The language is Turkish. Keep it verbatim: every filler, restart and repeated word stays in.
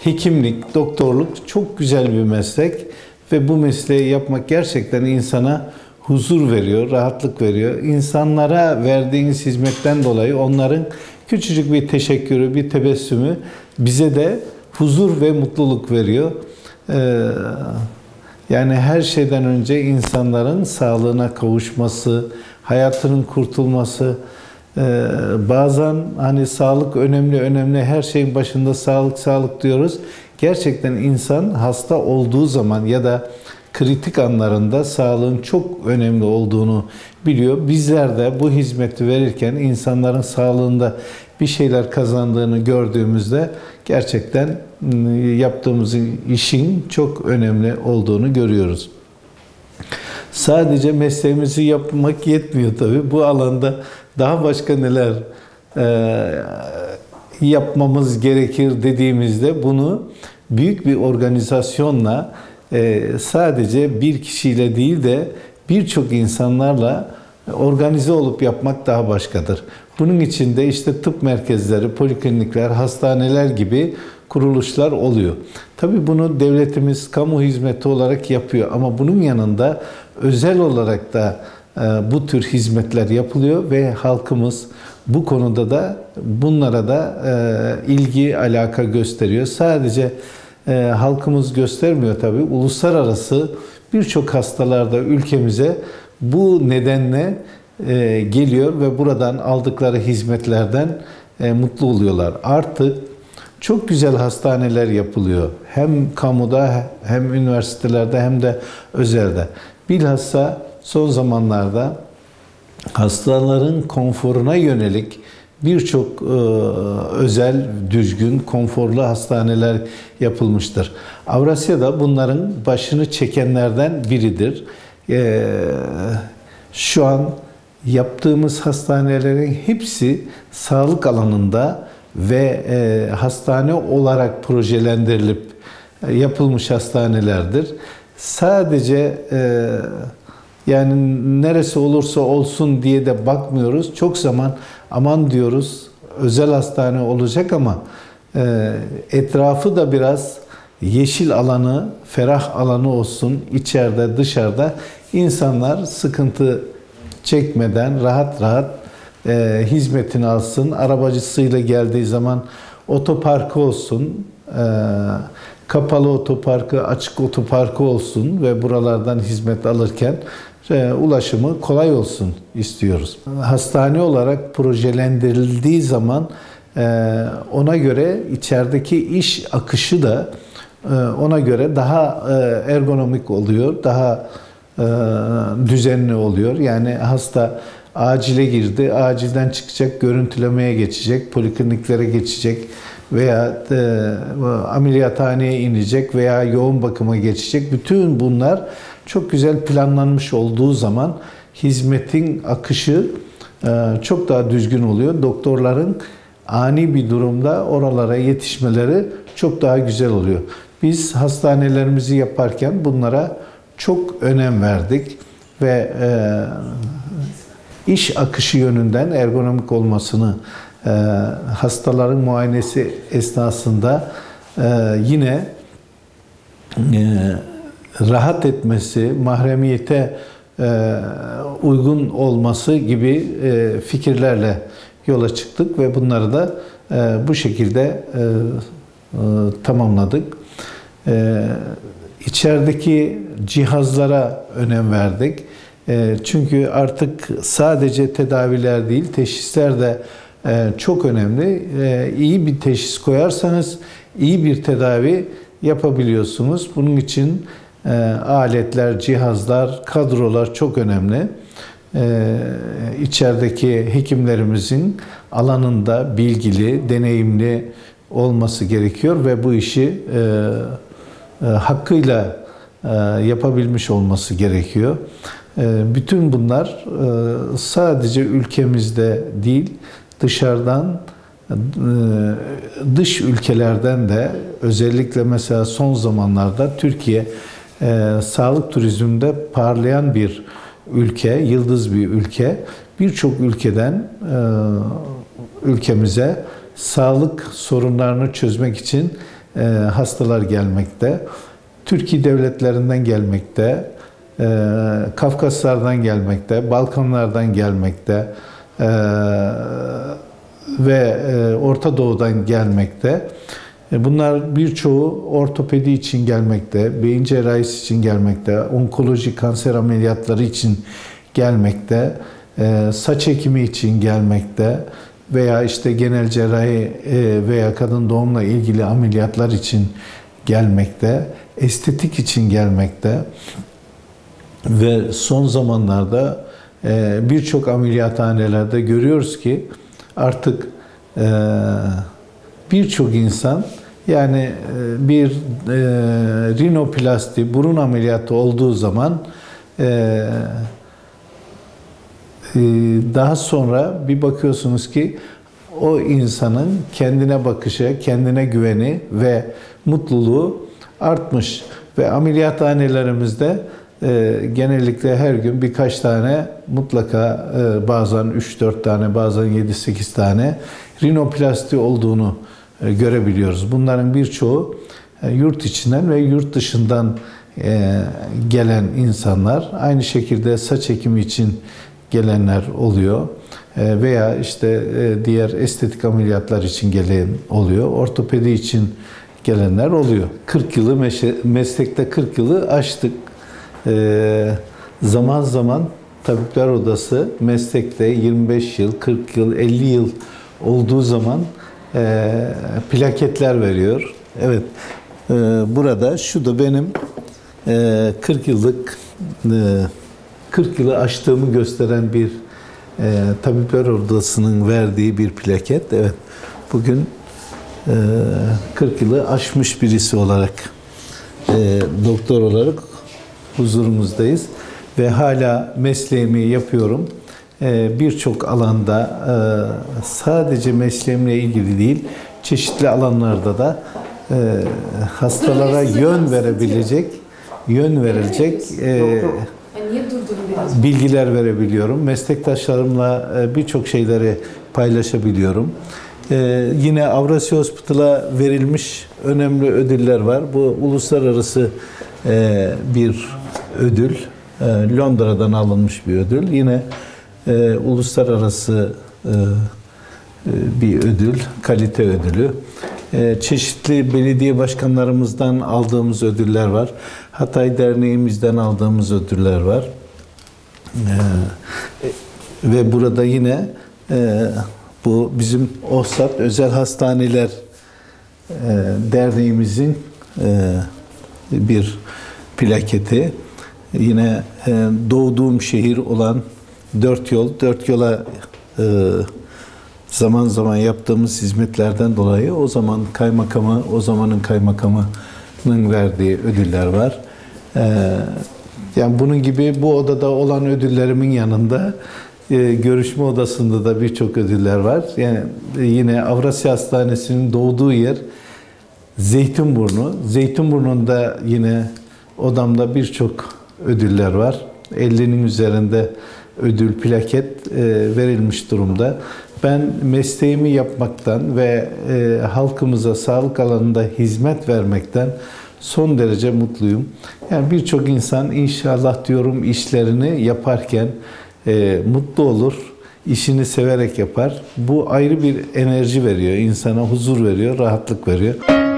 hekimlik, doktorluk çok güzel bir meslek ve bu mesleği yapmak gerçekten insana huzur veriyor, rahatlık veriyor. İnsanlara verdiğiniz hizmetten dolayı onların küçücük bir teşekkürü, bir tebessümü bize de huzur ve mutluluk veriyor. Ee, yani her şeyden önce insanların sağlığına kavuşması, hayatının kurtulması, Ee, bazen hani sağlık önemli önemli, her şeyin başında sağlık sağlık diyoruz. Gerçekten insan hasta olduğu zaman ya da kritik anlarında sağlığın çok önemli olduğunu biliyor. Bizler de bu hizmeti verirken insanların sağlığında bir şeyler kazandığını gördüğümüzde gerçekten yaptığımız işin çok önemli olduğunu görüyoruz. Sadece mesleğimizi yapmak yetmiyor tabii. Bu alanda daha başka neler e, yapmamız gerekir dediğimizde bunu büyük bir organizasyonla e, sadece bir kişiyle değil de birçok insanlarla organize olup yapmak daha başkadır. Bunun için de işte tıp merkezleri, poliklinikler, hastaneler gibi kuruluşlar oluyor. Tabii bunu devletimiz kamu hizmeti olarak yapıyor ama bunun yanında özel olarak da bu tür hizmetler yapılıyor ve halkımız bu konuda da bunlara da ilgi, alaka gösteriyor. Sadece halkımız göstermiyor tabii. Uluslararası birçok hastalarda ülkemize bu nedenle geliyor ve buradan aldıkları hizmetlerden mutlu oluyorlar. Artık çok güzel hastaneler yapılıyor. Hem kamuda hem üniversitelerde hem de özelde. Bilhassa son zamanlarda hastaların konforuna yönelik birçok e, özel, düzgün, konforlu hastaneler yapılmıştır. Avrasya'da bunların başını çekenlerden biridir. E, şu an yaptığımız hastanelerin hepsi sağlık alanında ve e, hastane olarak projelendirilip e, yapılmış hastanelerdir. Sadece e, yani neresi olursa olsun diye de bakmıyoruz. Çok zaman aman diyoruz özel hastane olacak ama e, etrafı da biraz yeşil alanı, ferah alanı olsun. İçeride, dışarıda insanlar sıkıntı çekmeden rahat rahat e, hizmetini alsın. Arabacısıyla geldiği zaman otoparkı olsun. E, kapalı otoparkı, açık otoparkı olsun ve buralardan hizmet alırken e, ulaşımı kolay olsun istiyoruz. Hastane olarak projelendirildiği zaman e, ona göre içerideki iş akışı da e, ona göre daha e, ergonomik oluyor, daha e, düzenli oluyor. Yani hasta acile girdi, acilden çıkacak, görüntülemeye geçecek, polikliniklere geçecek veya e, ameliyathaneye inecek veya yoğun bakıma geçecek. Bütün bunlar çok güzel planlanmış olduğu zaman hizmetin akışı e, çok daha düzgün oluyor. Doktorların ani bir durumda oralara yetişmeleri çok daha güzel oluyor. Biz hastanelerimizi yaparken bunlara çok önem verdik ve e, iş akışı yönünden ergonomik olmasını, e, hastaların muayenesi esnasında e, yine e, rahat etmesi, mahremiyete e, uygun olması gibi e, fikirlerle yola çıktık ve bunları da e, bu şekilde e, e, tamamladık. E, içerideki cihazlara önem verdik. E, çünkü artık sadece tedaviler değil, teşhisler de e, çok önemli. E, iyi bir teşhis koyarsanız iyi bir tedavi yapabiliyorsunuz. Bunun için e, aletler, cihazlar, kadrolar çok önemli. E, içerideki hekimlerimizin alanında bilgili, deneyimli olması gerekiyor ve bu işi e, e, hakkıyla e, yapabilmiş olması gerekiyor. E, bütün bunlar e, sadece ülkemizde değil, dışarıdan, e, dış ülkelerden de, özellikle mesela son zamanlarda Türkiye e, sağlık turizminde parlayan bir ülke, yıldız bir ülke. Birçok ülkeden e, ülkemize sağlık sorunlarını çözmek için e, hastalar gelmekte. Türkiye devletlerinden gelmekte, e, Kafkaslardan gelmekte, Balkanlardan gelmekte e, ve e, Orta Doğu'dan gelmekte. E, bunlar birçoğu ortopedi için gelmekte, beyin cerrahisi için gelmekte, onkoloji kanser ameliyatları için gelmekte, e, saç ekimi için gelmekte veya işte genel cerrahi e, veya kadın doğumla ilgili ameliyatlar için gelmekte, estetik için gelmekte ve son zamanlarda e, birçok ameliyathanelerde görüyoruz ki artık e, birçok insan yani e, bir e, rinoplasti, burun ameliyatı olduğu zaman e, e, daha sonra bir bakıyorsunuz ki o insanın kendine bakışı, kendine güveni ve mutluluğu artmış ve ameliyathanelerimizde e, genellikle her gün birkaç tane mutlaka e, bazen üç dört tane bazen yedi sekiz tane rinoplasti olduğunu e, görebiliyoruz. Bunların birçoğu e, yurt içinden ve yurt dışından e, gelen insanlar. Aynı şekilde saç ekimi için gelenler oluyor. Veya işte diğer estetik ameliyatlar için gelen oluyor. Ortopedi için gelenler oluyor. kırk yılı meslekte kırk yılı aştık. Zaman zaman Tabipler Odası meslekte yirmi beş yıl, kırk yıl, elli yıl olduğu zaman plaketler veriyor. Evet. Burada şu da benim kırk yıllık kırk yılı aştığımı gösteren bir e, Tabipler Odası'nın verdiği bir plaket. Evet, bugün e, kırk yılı aşmış birisi olarak e, doktor olarak huzurumuzdayız ve hala mesleğimi yapıyorum. E, Birçok alanda e, sadece mesleğimle ilgili değil, çeşitli alanlarda da e, hastalara yön verebilecek, yön verilecek e, bilgiler verebiliyorum. Meslektaşlarımla birçok şeyleri paylaşabiliyorum. Ee, yine Avrasya Hospital'a verilmiş önemli ödüller var. Bu uluslararası e, bir ödül. E, Londra'dan alınmış bir ödül. Yine e, uluslararası e, bir ödül, kalite ödülü. E, çeşitli belediye başkanlarımızdan aldığımız ödüller var. Hatay Derneğimizden aldığımız ödüller var. E, ve burada yine e, bu bizim OHSAD Özel Hastaneler e, Derneğimizin e, bir plaketi. Yine e, doğduğum şehir olan Dört Yol, Dört Yol'a e, zaman zaman yaptığımız hizmetlerden dolayı o zaman kaymakamı, o zamanın kaymakamının verdiği ödüller var. Ee, yani bunun gibi bu odada olan ödüllerimin yanında e, görüşme odasında da birçok ödüller var. Yani e, yine Avrasya Hastanesi'nin doğduğu yer Zeytinburnu. Zeytinburnu'nda yine odamda birçok ödüller var. ellinin üzerinde ödül, plaket e, verilmiş durumda. Ben mesleğimi yapmaktan ve e, halkımıza sağlık alanında hizmet vermekten son derece mutluyum. Yani birçok insan inşallah diyorum işlerini yaparken e, mutlu olur, işini severek yapar. Bu ayrı bir enerji veriyor, insana huzur veriyor, rahatlık veriyor.